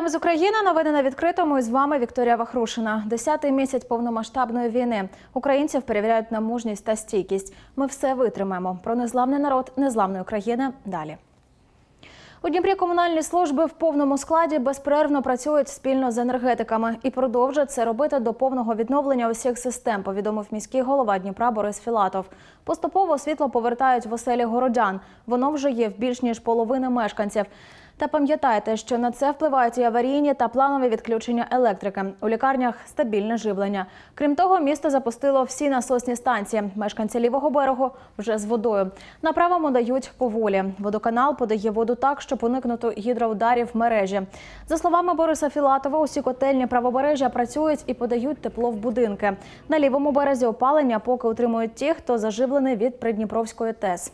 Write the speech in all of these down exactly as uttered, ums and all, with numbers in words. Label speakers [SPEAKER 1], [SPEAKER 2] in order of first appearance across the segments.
[SPEAKER 1] Вітаємо з України. Новини на відкритому. І з вами Вікторія Вахрушина. Десятий місяць повномасштабної війни. Українців перевіряють на мужність та стійкість. Ми все витримаємо. Про незламний народ незламної України далі. У Дніпрі комунальні служби в повному складі безперервно працюють спільно з енергетиками і продовжують це робити до повного відновлення усіх систем, повідомив міський голова Дніпра Борис Філатов. Поступово світло повертають в оселі городян. Воно вже є в більш ніж половини мешканців. Та пам'ятайте, що на це впливають і аварійні та планові відключення електрики. У лікарнях стабільне живлення. Крім того, місто запустило всі насосні станції. Мешканці лівого берегу вже з водою. На правому дають поволі. Водоканал подає воду так, щоб уникнути гідроударів в мережі. За словами Бориса Філатова, усі котельні правобережжя працюють і подають тепло в будинки. На лівому березі опалення поки утримують ті, хто заживлений від Придніпровської ТЕС.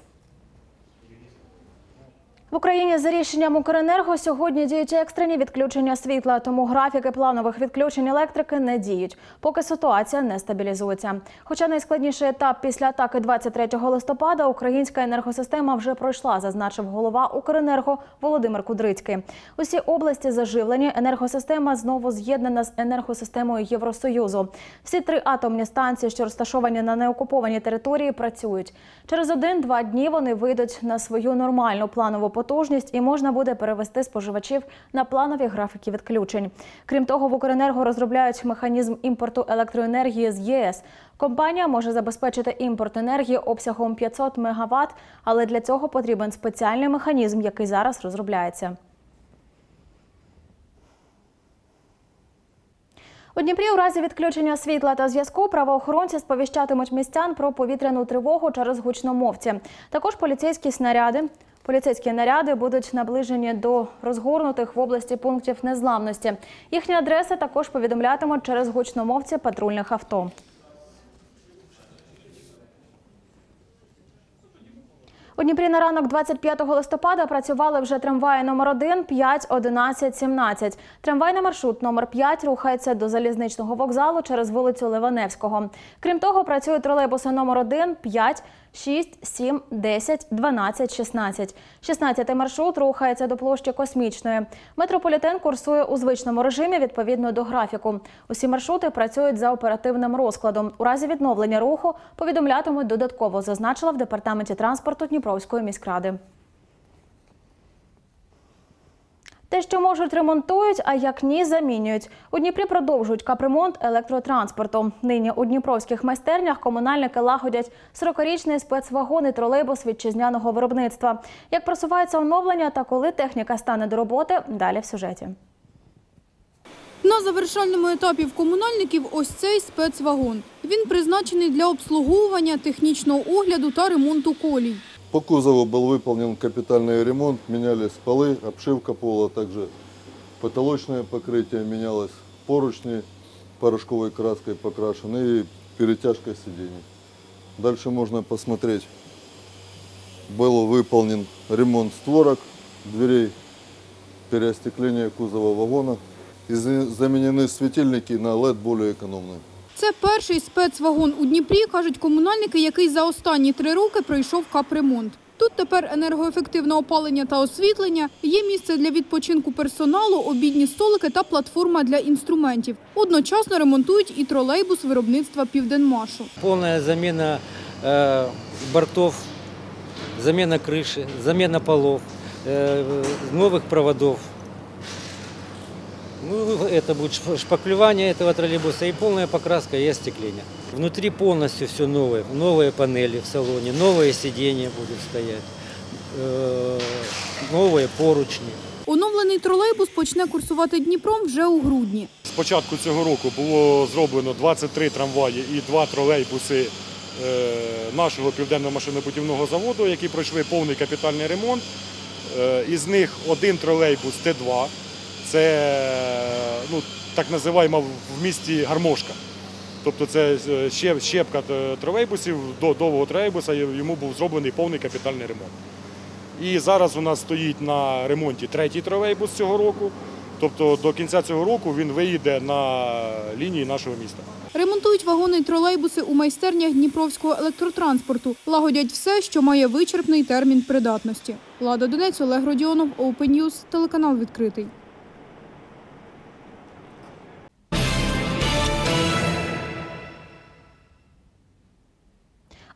[SPEAKER 1] В Україні за рішенням Укренерго сьогодні діють екстрені відключення світла, тому графіки планових відключень електрики не діють, поки ситуація не стабілізується. Хоча найскладніший етап після атаки двадцять третього листопада українська енергосистема вже пройшла, зазначив голова Укренерго Володимир Кудрицький. Усі області заживлені, енергосистема знову з'єднана з енергосистемою Євросоюзу. Всі три атомні станції, що розташовані на неокупованій території, працюють. Через один-два дні вони вийдуть на свою нормальну планову потужність і можна буде перевести споживачів на планові графіки відключень. Крім того, в Укренерго розробляють механізм імпорту електроенергії з ЄС. Компанія може забезпечити імпорт енергії обсягом п'ятсот мегаватт, але для цього потрібен спеціальний механізм, який зараз розробляється. У Дніпрі у разі відключення світла та зв'язку правоохоронці сповіщатимуть містян про повітряну тривогу через гучномовці. Також поліцейські снаряди. Поліцейські наряди будуть наближені до розгорнутих в області пунктів незламності. Їхні адреси також повідомлятимуть через гучномовці патрульних авто. У Дніпрі на ранок двадцять п'ятого листопада працювали вже трамваї номер один, п'ять, одинадцять, сімнадцять. Трамвайний маршрут номер п'ять рухається до залізничного вокзалу через вулицю Ливаневського. Крім того, працюють тролейбуси номер один, п'ять, шість, сім, десять, дванадцять, шістнадцять. шістнадцятий маршрут рухається до площі Космічної. Метрополітен курсує у звичному режимі відповідно до графіку. Усі маршрути працюють за оперативним розкладом. У разі відновлення руху повідомлятимуть додатково, зазначила в департаменті транспорту Дніпровської міськради. Те, що можуть, ремонтують, а як ні, замінюють. У Дніпрі продовжують капремонт електротранспорту. Нині у дніпровських майстернях комунальники лагодять сорокарічний спецвагон і тролейбус вітчизняного виробництва. Як просувається оновлення та коли техніка стане до роботи, далі в сюжеті.
[SPEAKER 2] На завершальному етапі в комунальників ось цей спецвагон. Він призначений для обслуговування, технічного огляду та ремонту колій.
[SPEAKER 3] По кузову был выполнен капитальный ремонт, менялись полы, обшивка пола, также потолочное покрытие менялось, поручни порошковой краской покрашены и перетяжка сидений. Дальше можно посмотреть, был выполнен ремонт створок, дверей, переостекление кузова вагона и заменены светильники на эл и ди более экономные.
[SPEAKER 2] Це перший спецвагон у Дніпрі, кажуть комунальники, який за останні три роки пройшов капремонт. Тут тепер енергоефективне опалення та освітлення, є місце для відпочинку персоналу, обідні столики та платформа для інструментів. Одночасно ремонтують і тролейбус виробництва «Південмашу».
[SPEAKER 4] Повна заміна э, бортов, заміна криші, заміна полов, э, нових проводів. Ну, это будет шпаклевание этого троллейбуса и полная покраска и остекление. Внутри полностью все новое. Новые панели в салоне, новые сиденья будут стоять, новые поручни.
[SPEAKER 2] Оновлений тролейбус почне курсувати Дніпром вже у грудні.
[SPEAKER 5] З початку цього року було зроблено двадцять три трамваї і два тролейбуси нашого Південного машинобудівного заводу, які пройшли повний капітальний ремонт. Із них один тролейбус Т два. Це, ну, так називаємо в місті гармошка. Тобто це щепка тролейбусів, до довгого тролейбуса йому був зроблений повний капітальний ремонт. І зараз у нас стоїть на ремонті третій тролейбус цього року. Тобто до кінця цього року він виїде на лінії нашого міста.
[SPEAKER 2] Ремонтують вагони й тролейбуси у майстернях Дніпровського електротранспорту. Лагодять все, що має вичерпний термін придатності. Лада Донець, Олег Родіонов, Open News, телеканал «Відкритий».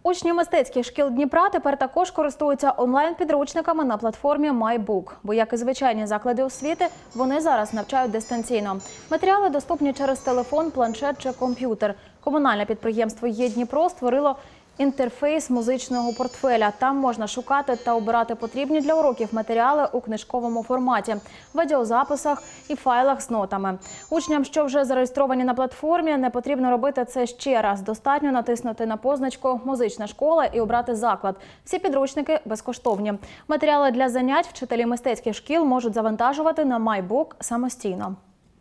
[SPEAKER 1] Учні мистецьких шкіл Дніпра тепер також користуються онлайн-підручниками на платформі MyBook, бо, як і звичайні заклади освіти, вони зараз навчають дистанційно. Матеріали доступні через телефон, планшет чи комп'ютер. Комунальне підприємство «Є Дніпро» створило інтерфейс музичного портфеля. Там можна шукати та обирати потрібні для уроків матеріали у книжковому форматі, в аудіозаписах і файлах з нотами. Учням, що вже зареєстровані на платформі, не потрібно робити це ще раз. Достатньо натиснути на позначку «Музична школа» і обрати заклад. Всі підручники безкоштовні. Матеріали для занять вчителі мистецьких шкіл можуть завантажувати на MyBook самостійно.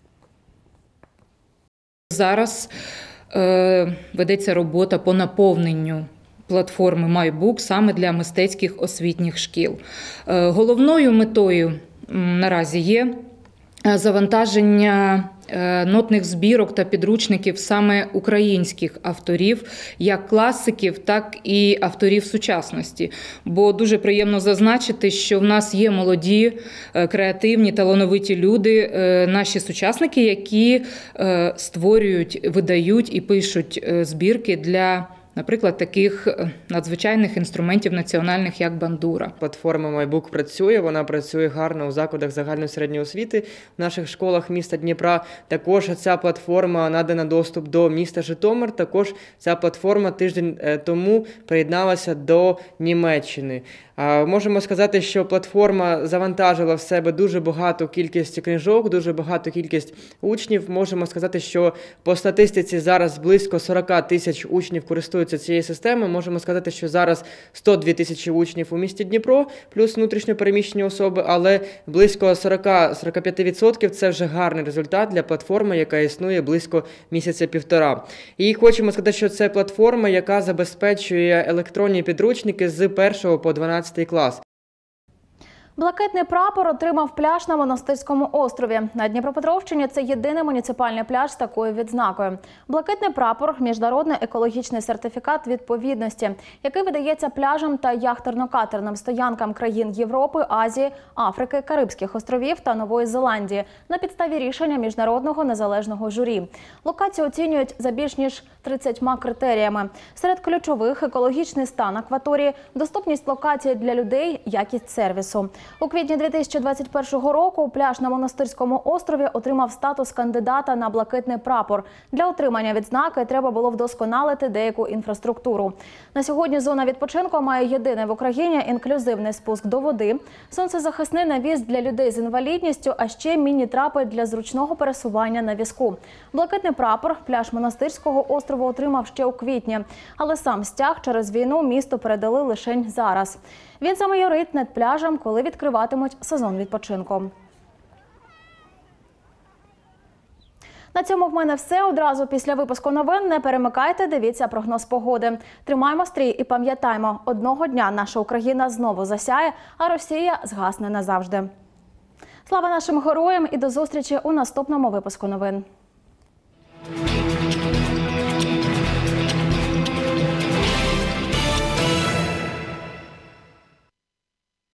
[SPEAKER 6] Зараз е, ведеться робота по наповненню платформи MyBook саме для мистецьких освітніх шкіл. Е, головною метою м, наразі є завантаження е, нотних збірок та підручників саме українських авторів, як класиків, так і авторів сучасності. Бо дуже приємно зазначити, що в нас є молоді, е, креативні, талановиті люди, е, наші сучасники, які е, створюють, видають і пишуть е, збірки для, наприклад, таких надзвичайних інструментів національних, як бандура.
[SPEAKER 7] Платформа MyBook працює, вона працює гарно у закладах загальної середньої освіти. В наших школах міста Дніпра також ця платформа надана доступ до міста Житомир. Також ця платформа тиждень тому приєдналася до Німеччини. Можемо сказати, що платформа завантажила в себе дуже багату кількість книжок, дуже багату кількість учнів. Можемо сказати, що по статистиці зараз близько сорок тисяч учнів користуються цією системою. Можемо сказати, що зараз сто дві тисячі учнів у місті Дніпро, плюс внутрішньо переміщені особи, але близько сорок до сорока п'яти відсотків – це вже гарний результат для платформи, яка існує близько місяця-півтора. І хочемо сказати, що це платформа, яка забезпечує електронні підручники з першого по дванадцятий клас.
[SPEAKER 1] Блакитний прапор отримав пляж на Монастирському острові. На Дніпропетровщині це єдиний муніципальний пляж з такою відзнакою. Блакитний прапор – міжнародний екологічний сертифікат відповідності, який видається пляжам та яхтерно-катерним стоянкам країн Європи, Азії, Африки, Карибських островів та Нової Зеландії на підставі рішення міжнародного незалежного журі. Локацію оцінюють за більш ніж тридцятьма критеріями. Серед ключових – екологічний стан акваторії, доступність локації для людей, якість сервісу. У квітні дві тисячі двадцять першого року пляж на Монастирському острові отримав статус кандидата на блакитний прапор. Для отримання відзнаки треба було вдосконалити деяку інфраструктуру. На сьогодні зона відпочинку має єдиний в Україні інклюзивний спуск до води, сонцезахисний навіс для людей з інвалідністю, а ще міні-трапи для зручного пересування на візку. Блакитний прапор пляж Монастирського острову отримав ще у квітні, але сам стяг через війну місту передали лише зараз. Він замайорить над пляжем, коли відкриватимуть сезон відпочинку. На цьому в мене все. Одразу після випуску новин не перемикайте, дивіться прогноз погоди. Тримаємо стрій і пам'ятаємо, одного дня наша Україна знову засяє, а Росія згасне назавжди. Слава нашим героям і до зустрічі у наступному випуску новин.